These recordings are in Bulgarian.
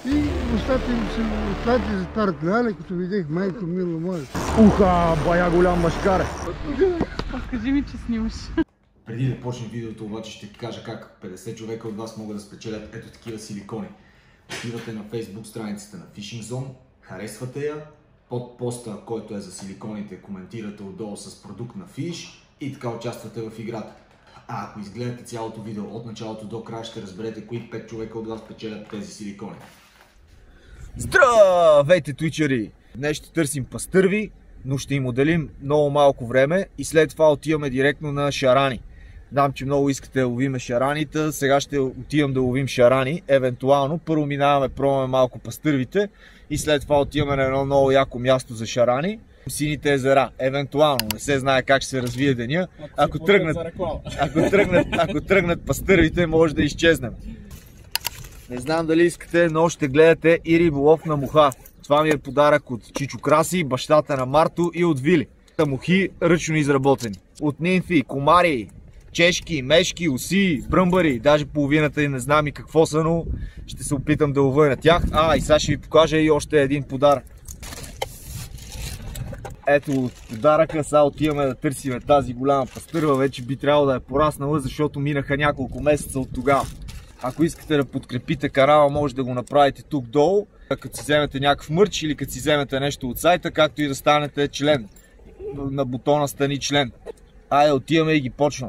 И устата им се отвади за тартляли, като видях майко мило моя. Уха, бая голям мъжкар. Кажи ми, че снимаш. Преди да почне видеото обаче ще ти кажа как 50 човека от вас могат да спечелят ето такива силикони. Отивате на Facebook страницата на Fishing Zone, харесвате я, под поста, който е за силиконите, коментирате отдолу с продукт на Fish и така участвате в играта. А ако изгледате цялото видео от началото до края, ще разберете кои 5 човека от вас печелят тези силикони. Здравейте, твичери! Днес ще търсим пастърви, но ще им отделим много малко време и след това отиваме директно на шарани. Знам, че много искате да ловиме шараните, сега ще отивам да ловим шарани, евентуално. Първо минаваме, пробваме малко пастървите и след това отиваме на едно много яко място за шарани. Сините езера, евентуално, не се знае как ще се развие деня. Ако тръгнат пастървите, може да изчезнем. Не знам дали искате, но ще гледате и риболов на муха. Това ми е подарък от Чичо Краси, бащата на Марто и от Вили. Мухи ръчно изработени. От нимфи, комари, чешки, мешки, оси, бръмбари, даже половината и не знам и какво са, но ще се опитам да ловя на тях. И сега ще ви покажа и още един подарък. Ето подаръка, сега отиваме да търсим тази голяма пастърва, вече би трябвало да е пораснала, защото минаха няколко месеца от тогава. Ако искате да подкрепите канала, може да го направите тук долу, като си вземете някакъв мърч или като си вземете нещо от сайта, както и да станете член. На бутона стани член. Айде, отиваме и ги почваме.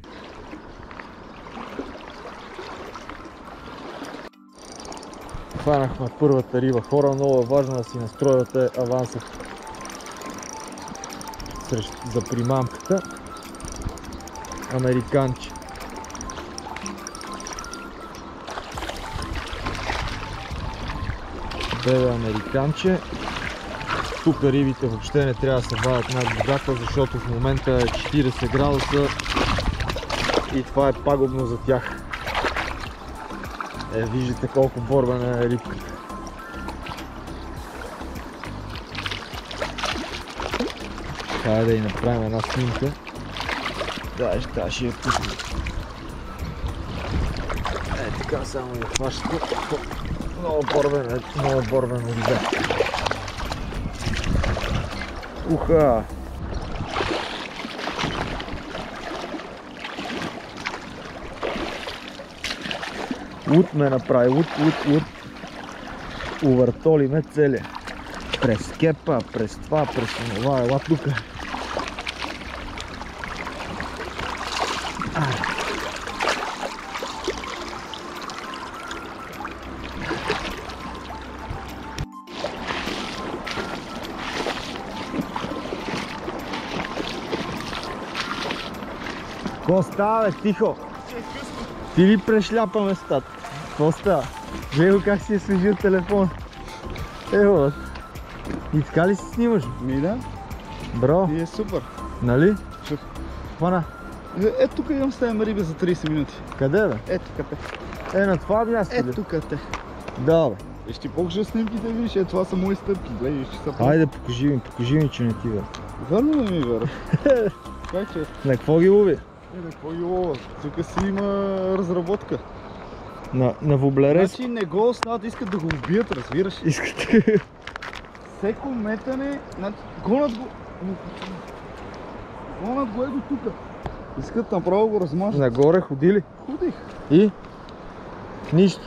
Хванахме първата риба. Хора, много е важно да си настрояте аванса за примамката. Американче. Бебе американче. Тук рибите въобще не трябва да се вадят над водата, защото в момента е 40 градуса и това е пагубно за тях. Виждате колко борбена е рибката. Хайде да й направим една снимка. Да, ще я пуснем. Така само я хващате. Много борбено рибе. Уха! Лут ме направи, лут. Увъртоли ме целия. През кепа, през това, през това, ела тука. Какво става, бе? Тихо! Ти ли прешляпа местата? Какво става? Гледай как си е свежил телефон. Ево, и така ли си снимаш? Ми да. Бро. И е супер. Нали? Чух. Хвана. Ето тук имам ставим риби за 30 минути. Къде, бе? Ето тук те. На това място ли? Ето тук те. Да, бе. И ще покажа снимките, виж, това са мои стъпки. Гледай, ще са... Хайде, покажи ми, че не ти вера. Верно да ми вера. Как че? На какво ги лови? На какво ги лова? Тук си има разработка. На воблерез? Значи не го оснат, искат да го убият, разбираш? Искате. Всеко метане, гонат го е до тука. Искат направо го размажат. Нагоре ходили? Ходих. И? Нищо.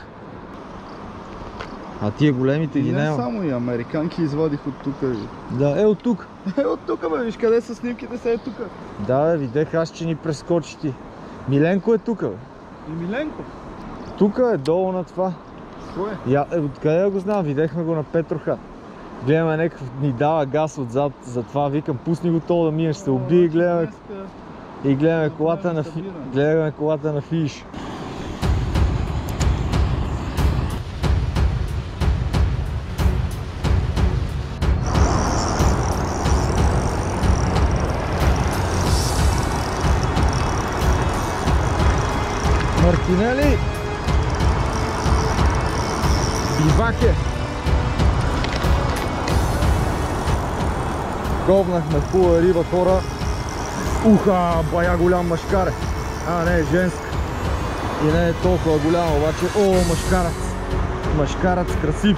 А тия големите ги няма? Не само и американки извадих от тук. Да, от тук. От тук, бе, виж къде са снимките, сега е тук. Да, бе, видях аз, че ни прескочи ти. Миленко е тук, бе. И Миленко? Тук е, долу на това. С кое? Откъде да го знам, видяхме го на Петроха. Гледаме някакъв, ни дава газ отзад, затова викам, пусни го то да минеш, се уби и гледаме колата на Фиш. Мартинели! Биваке! Говнахме хубава риба, хора. Уха, бая голям мъжкар. Не е женска. И не е толкова голям, обаче. О, мъжкарец. Машкарац красив.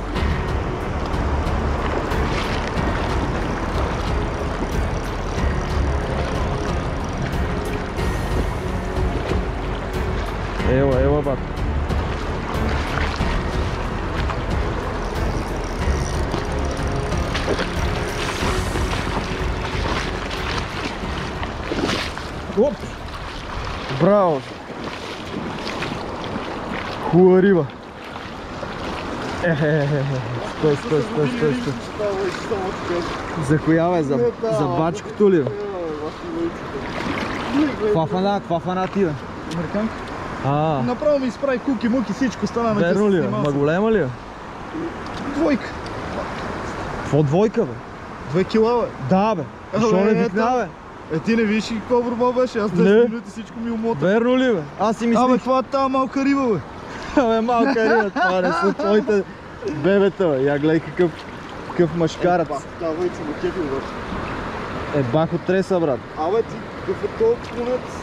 Ела, бат. Оп! Браво! Хубава риба. Стой. За коя бе? За бачкото ли бе? Каква фана ти бе? Американка. Направо ми изправи куки, муки, всичко стана на верно ли бе? Ма голема ли бе? Двойка. Какво двойка бе? 2 кила бе. Да бе. Защо не викна бе? Ти не виж какво борба беше, аз 10 минути всичко ми умота. Верно ли бе? Аз си мислих... Това е тази малка риба бе. Абе, малка риба, това не са твоите бебета бе. Я гледай какъв машкарац. Това войца му кефи обаче. Бах от треса, брат. Абе ти, какъв е този клонец?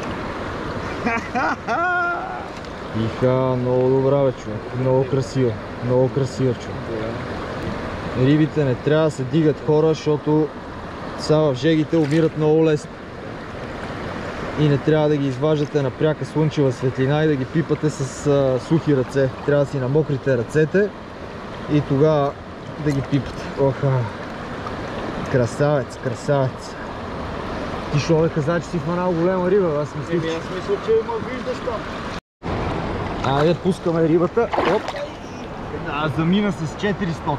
Иха, много добра бе, човек. Много красива. Много красива, човек. Рибите не трябва да се дигат хора, защото сега в жегите умират много лесно. И не трябва да ги изваждате на пряка слънчева светлина и да ги пипате с сухи ръце. Трябва да си намокрите ръцете и тогава да ги пипате. Оха! Красавец, красавец! Ти шо бе каза, че си фанал голема риба, аз мислих. Аз мисля, че ма виждаш там. Айде, пускаме рибата. Оп! Замина с 400.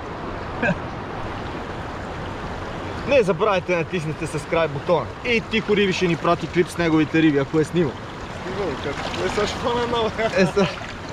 Не забравяйте да натиснете subscribe бутона. И Тихо Риби ще ни прати клип с неговите риби, ако е снимал. Снимал, как? Сега ще фана една.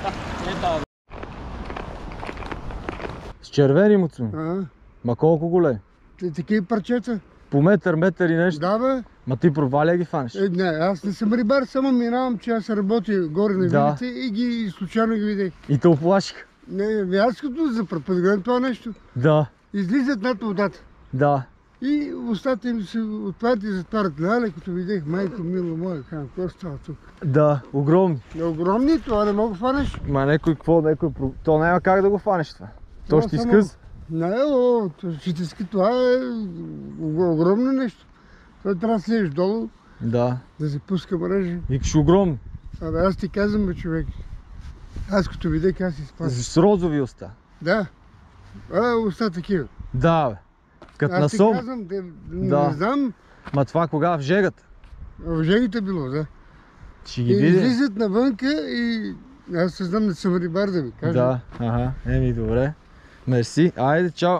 С червени муцуни. А? Ма колко големи? Такива парчета. По метър и нещо. Да бе. Ма ти проваля ги фанеш? Не, аз не съм рибар, само минавам, че аз работя горе на вилите и ги случайно ги видях. И те оплашиха? Не, аз като за първ път гледам това нещо. Да. Излизат над водата. Да. И устата им се отварят и затварят. Леле, като видях, майко мило моя, какво става тук? Да, огромни. Огромни, това не мога да фанеш. Ма някой какво, то няма как да го фанеш това. То ще изкъс. Не, ще ти иска, това е огромно нещо. Това трябва да слезеш долу, Да. да се пуска мрежа. Викаш огромни. Абе, аз ти казвам, бе, човек. Аз като видях, аз си спасих. С розови уста. Да. Уста такива. Да, бе. Като на Аз ти сом. казвам, Да. не знам, Ма това кога? В жегата? в жегите било, да. Ще ги И види. излизат навънка и аз се знам, да съм рибар, да ви кажа. Да, ага. Добре. Мерси. Айде, чао.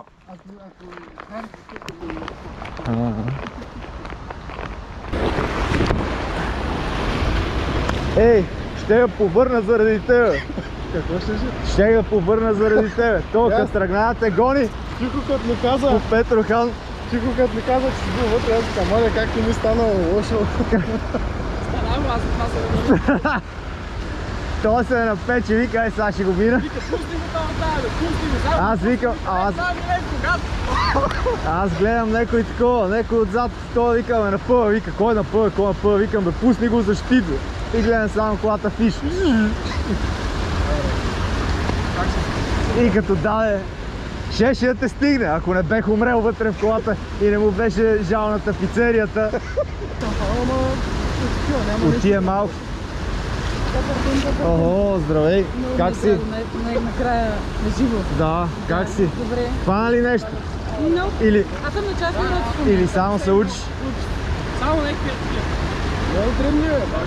Ей, ще я повърна заради тебе. Какво ще си? Ще я повърна заради тебе. Той като тръгна те гони Тихо като ми каза, по Петрохан. Тихо като ми каза, че си бил вътре, аз така, маля, как ти ми стана лошо. Станам, аз от това се Той се напече, вика, ай сега ще го мина. Вика, пусти го там, пусти го, Аз викам, аз гледам някой такова, някой отзад, той вика, ме напъва, вика, кой напъва, викам, бе, пусни го защита. И гледам само колата фиш. И като даде, щеше да те стигне, ако не бех умрел вътре в колата и не му беше жал на тафицерията. От тия малко. Охо, здравей! Как си? Накрая на живо. Да, как си? Добре. Хвана ли нещо? Но, Или, аз съм на част минути. или само се учиш? Само някакви. Много древни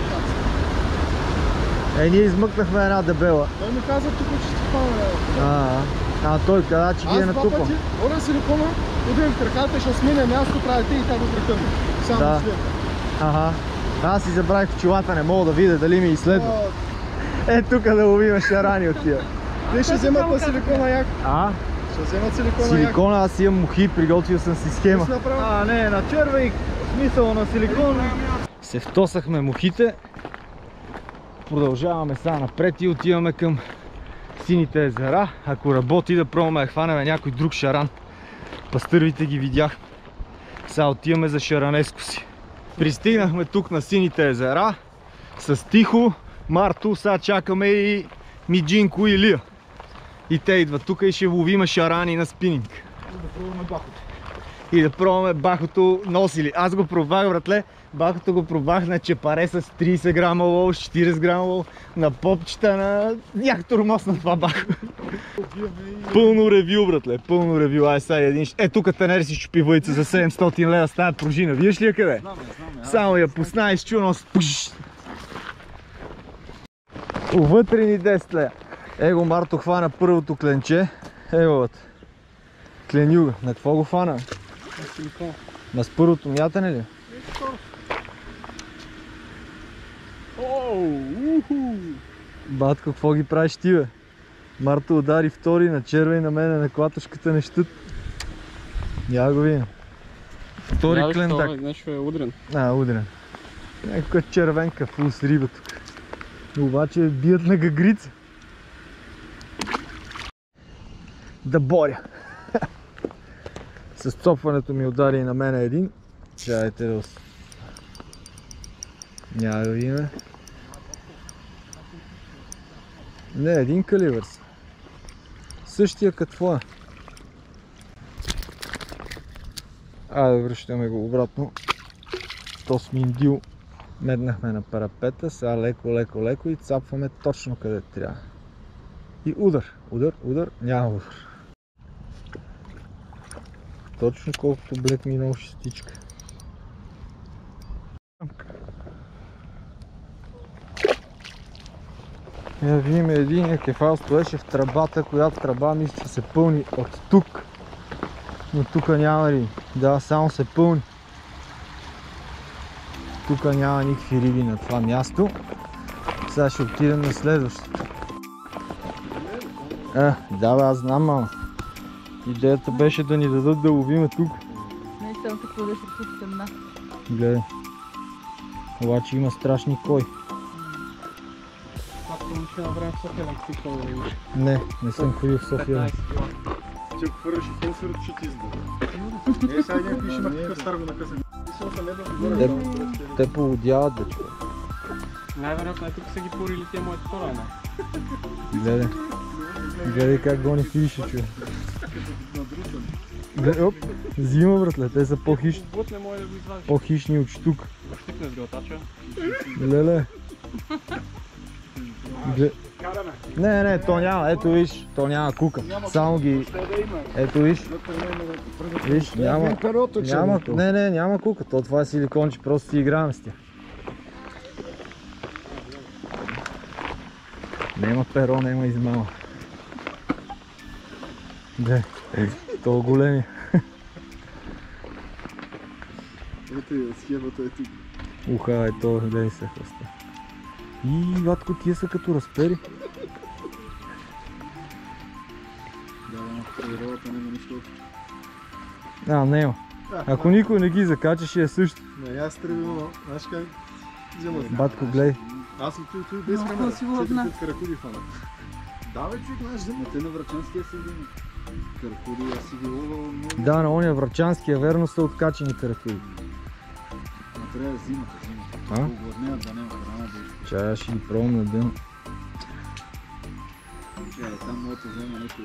бе. Ние измъкнахме една дебела. Той ми каза тук, че ще хвана. Той каза, че ги е натрупал. Аз 2 пъти, оля силикона, удивим в краката, ще сменя място, правите и така го прекъвам. Само Да. след. Ага. Аз си забравих в чулата, не мога да видя дали ми изследва. Тук да ловим шарани от тия. Те ще вземат на силикона як. Ще вземат силикона як. Силикона, аз имам мухи, приготвил съм си схема. Не, на червей, смисъл на силикон. Се втосахме мухите. Продължаваме сега напред и отиваме към сините езера. Ако работи, да пробваме да хванем някой друг шаран. Пастървите ги видях. Сега отиваме за шаранеско си. Пристигнахме тук на сините езера с Тихо, Марто, сега чакаме и Миджинко и Илия. И те идват тук и ще ловим шарани на спининг. И да пробваме бахото носили. Аз го пробвах, братле. Бахото го пробвах на чепаре с 30 грама лов, 40 грама лов, на попчета, на ях тормоз на това бахо. Пълно ревю, братле, пълно ревю. Ай, сега един... тук Танер си чупи въйца за 700 лева с тая пружина. Виж ли я къде? Само я пусна и счу нос. Вътрени 10 лева. Его Марто хвана първото кленче. Ево, кленюга. На какво го хвана? На с първото мятане ли? Батко, какво ги правиш ти, бе? Марто удари втори на червен, на мене на клатушката не щут. Я го видим. Втори клентак. Нещо е удрен. Удрен. Някаква червенка фул с риба тук. Обаче бият на гагрица. Да боря. С цопването ми удари и на мене един. Чайте да няма да видим. Не, един калибър си. Същия като твоя. Айде, връщаме го обратно. То сминдил. Меднахме на парапета, сега леко и цапваме точно къде трябва. И удар, няма удар. Точно колкото блек минал шестичка. Я видим един кефал стоеше в тръбата, която тръба мисля, че се пълни от тук. Но тук няма риби. Да, само се пълни. Тук няма никакви риби на това място. Сега ще отидем на следващото. Да бе, аз знам, мама. Идеята беше да ни дадат да ловиме тук. Наистина какво да се пустим. Гледай. Обаче има страшни кой. Ще направим в София, да си ходил да имаш. Не съм ходил в София. Че ако хвърляш и фенсърът, ще ти издаде. Сега някой ще има такъв стар го накъсан. Те поводяват, бе, човек. Най-вероятно тук са ги порили тия моите хора, не? Гледай как гони фише, човек. Оп, взима, братле, те са по-хищни. Не може да го извадиш. По-хищни от штук. Щипне с гълтача. Леле. Не, то няма, ето виж, то няма кука. Само ги... Ето виж. Виж, няма... Няма кука, то това е силиконче, просто си играем с тях. Нема перо, нема измама. То големи. Ето и схемата е тук. Уха, ето, гледай се хвъста. И, ватко, тия са като разпери. Природата няма нищо. Няма. Ако никой не ги закача, ще е също. Не, аз тръгвам, знаеш как взема. Батко, гледай. Аз съм той без камера. 4-5 каракуди хвана. Да, бе, човек, знаеш, взема. Те на Врачанския са взема. Каракуди, аз си ги ловал много. Да, на ония Врачанския верно са откачени каракуди. Но трябва да зимата. Огладнеят да няма храна да изпочва. Чая ще ги пробвам на ден. Чая, там мога да взема нещо.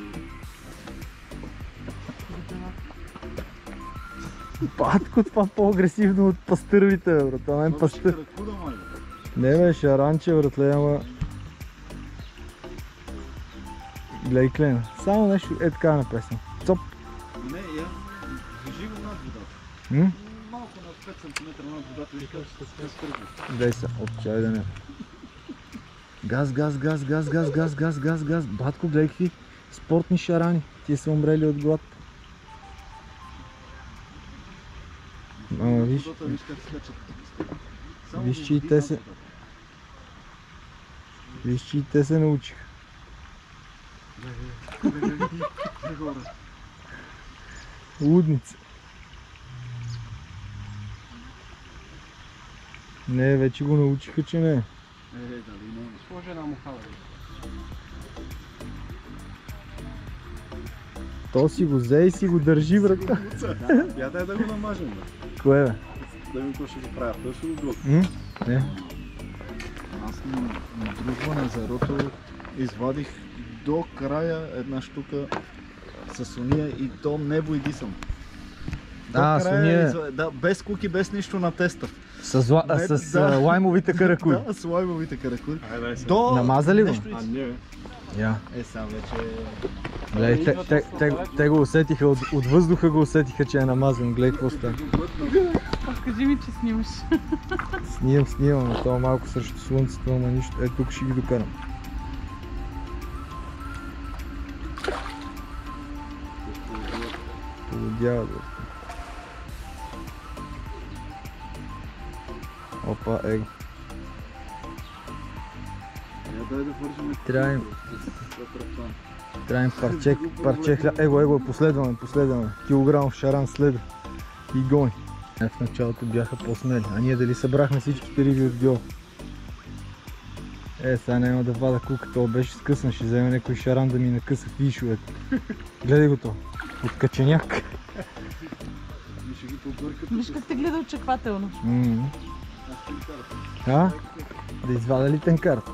Батко, това по-агресивно от пастървите, бе, брат. Това мен пастър. Не, бе, шаранче, братле, ама... Глей, клена. Само нещо е така напресно. Цоп. Не, я движи го над водата. Малко над 5 см над водата, виж как ще се скърби. Дай се, отчай да не. Газ. Батко, гледай какви спортни шарани. Тие са умрели от глад. Ама виж, виж, че и те се... Виж, че и те се научиха. Лудница. Не, вече го научиха, че не. Сложи една муха, бе. То си го взе и си го държи, брата. Я дай да го намажем, бе. Кое, бе? Да видим какво ще го правя. Той ще го глътва. Не. Аз на друго на езерото извадих до края една штука с уния и то небо и дисам. Да, с уния. Да, без куки, без нищо на теста. С лаймовите каракули. Да, с лаймовите каракули. Намазали го? А, не, бе. Я. Сам вече... Гледай, те го усетиха, от въздуха го усетиха, че е намазан. Гледай какво става. Кажи ми, че снимаш. Снимам, но това малко срещу слънцето, ама нищо. Ето тук ще ги докарам. Полудява, бе. Опа, его. Дай да вържем... Трябва парче хляб. Его, последваме. Килограмов шаран следва. И гони. В началото бяха по-смели. А ние дали събрахме всичките риби от гьол? Сега няма да вада кука, то беше скъсан. Ще вземе някой шаран да ми накъса фишовете. Гледай го то. От каченяк. Виж как те гледа очаквателно. Да извада ли тенкарта?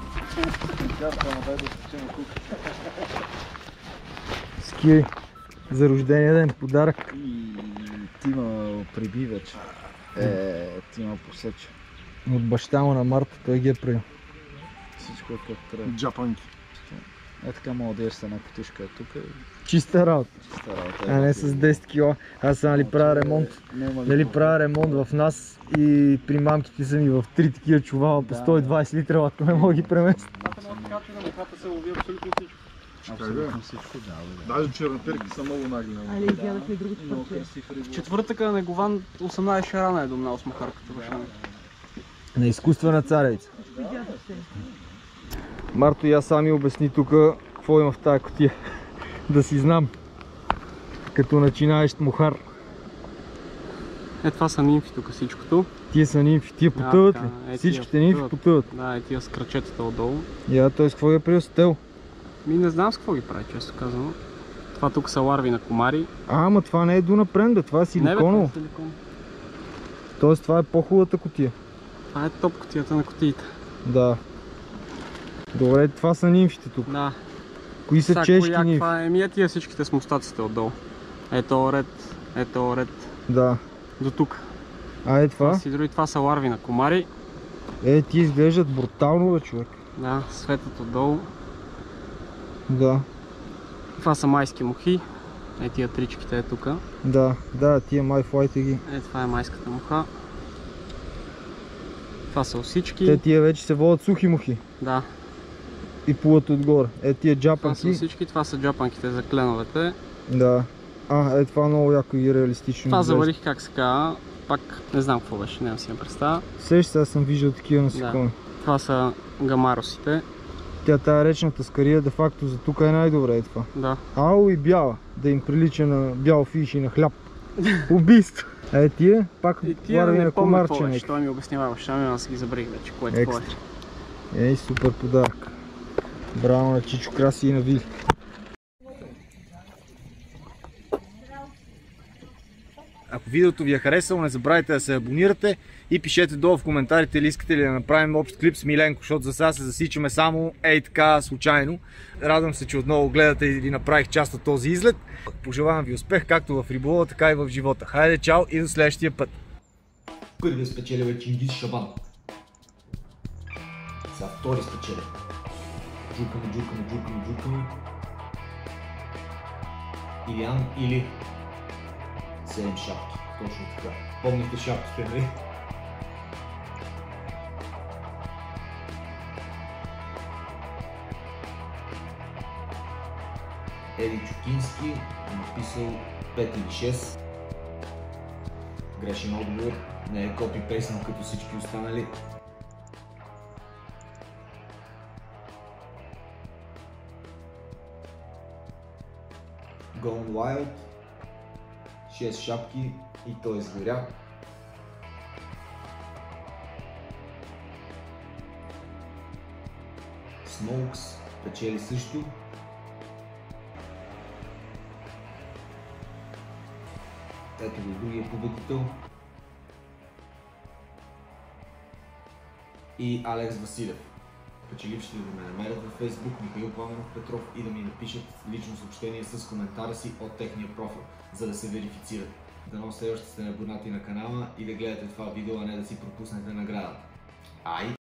Ски за рождения ден, подарък. И Тима прибивач. Тима посече. От баща му на Марта, той ги е правил. Всичко е как трябва. Джапанки. Така мога да еш с една котишка тук. Чиста работа. А не с 10 кила. Аз съм правя ремонт. Правя ремонт в нас и при мамките са ми в 3 такива чувала по 120 литра, ако не мога ги преместя. Така че на мухата се лови абсолютно всичко. Абсолютно всичко, да. Даже черноперки са много нагли. Али изядах ли другото парче? Четвъртъка на Гован 18 шарана е домнал с махарката башана. На изкуствена царевица. Видях се. Марто, я сами обясни тук какво има в тая кутия. Да си знам. Като начинаещ мухар. Това са нимфи тук всичкото. Тия са нимфи, тия потъват ли? Всичките нимфи потъват. Да, тия с крачетата отдолу. Т.е. какво ги е приел с тел? Не знам с какво ги прави, често казано. Това тук са ларви на комари. Ама това не е Дунапрен, бе, това е силиконово. Не, бе, това е силикон. Тоест това е по-хубавата кутия. Това е топ кутията на кутиите. Да. Добре, това са нимфите тук. Да. Кои са чешки нимфи? Тия всичките с мустаците отдолу. Ето ред. Да. До тук. А това? Това са ларви на комари. Ти изглеждат брутално, бе, човек. Да, светът отдолу. Да. Това са майски мухи. Тия тричките е тук. Да, тия майфлайте ги. Това е майската муха. Това са осички. Тия вече се водят сухи мухи. Да. И плуват отгоре. Тия джапанки. Това са осички, това са джапанките за кленовете. Да. Това много яко и реалистично. Това заварих, как се казва. Пак не знам какво беше, няма си я представя. Сега съм виждал такива насекоми. Да. Това са гамаросите. Тая речната скария, де факто за тук е най-добре това. Да. Ало и бяла, да им прилича на бял фиш и на хляб. Убийство. Тия пак ларви на комарче. Що ми обясняваш, аз си ги забрих вече, което е. Супер подарък. Браво на Чичо Краси и на Вили. Ако видеото ви е харесало, не забравяйте да се абонирате и пишете долу в коментарите или искате ли да направим общ клип с Миленко, защото за сега се засичаме само така случайно. Радвам се, че отново гледате и ви направих част от този излет. Пожелавам ви успех както в риболова, така и в живота. Хайде, чао и до следващия път! Първият спечеля е Чингиз Шабан. Сега втори спечеля. Джуркаме. Илиан или 7 шапки. Точно така. Помните шапките, нали? Еди Чукински написал 5 или 6. Грешен отговор. Не е копи-пейснал като всички останали. Gone Wild. 6 шапки и той изгоря. Smokes печели също. Ето го другия победител. И Алекс Василев печелившите да ме намерят във Facebook Михаил Пламенов Петров и да ми напишат лично съобщение с коментара си от техния профил, за да се верифицират. Дано следващите сте абонати на канала и да гледате това видео, а не да си пропуснете наградата. Ай!